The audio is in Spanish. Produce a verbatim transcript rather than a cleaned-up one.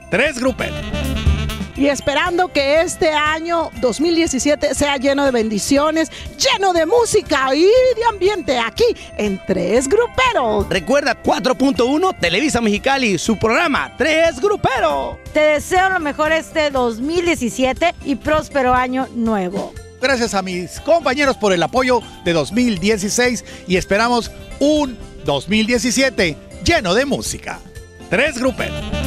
Tres Gruperos. Y esperando que este año dos mil diecisiete sea lleno de bendiciones, lleno de música y de ambiente aquí en Tres Gruperos. Recuerda cuatro punto uno Televisa Mexicali, su programa Tres Gruperos. Te deseo lo mejor este dos mil diecisiete y próspero año nuevo. Gracias a mis compañeros por el apoyo de dos mil dieciséis y esperamos un dos mil diecisiete lleno de música. Tres Gruperos.